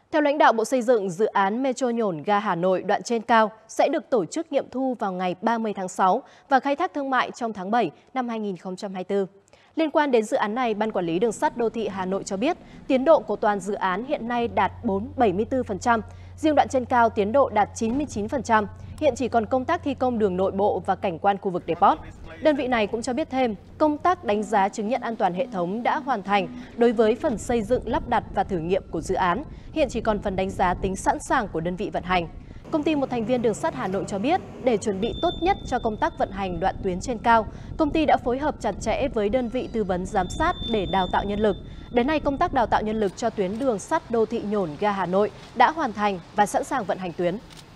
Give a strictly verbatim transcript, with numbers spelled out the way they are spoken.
Theo lãnh đạo Bộ Xây dựng, dự án Metro Nhổn ga Hà Nội đoạn trên cao sẽ được tổ chức nghiệm thu vào ngày ba mươi tháng sáu và khai thác thương mại trong tháng bảy năm hai nghìn không trăm hai mươi tư. Liên quan đến dự án này, Ban Quản lý Đường sắt Đô thị Hà Nội cho biết tiến độ của toàn dự án hiện nay đạt bảy mươi tư phần trăm, riêng đoạn trên cao tiến độ đạt chín mươi chín phần trăm. Hiện chỉ còn công tác thi công đường nội bộ và cảnh quan khu vực depot. Đơn vị này cũng cho biết thêm, công tác đánh giá chứng nhận an toàn hệ thống đã hoàn thành đối với phần xây dựng, lắp đặt và thử nghiệm của dự án. Hiện chỉ còn phần đánh giá tính sẵn sàng của đơn vị vận hành. Công ty một thành viên Đường sắt Hà Nội cho biết, để chuẩn bị tốt nhất cho công tác vận hành đoạn tuyến trên cao, công ty đã phối hợp chặt chẽ với đơn vị tư vấn giám sát để đào tạo nhân lực. Đến nay, công tác đào tạo nhân lực cho tuyến đường sắt đô thị Nhổn ga Hà Nội đã hoàn thành và sẵn sàng vận hành tuyến.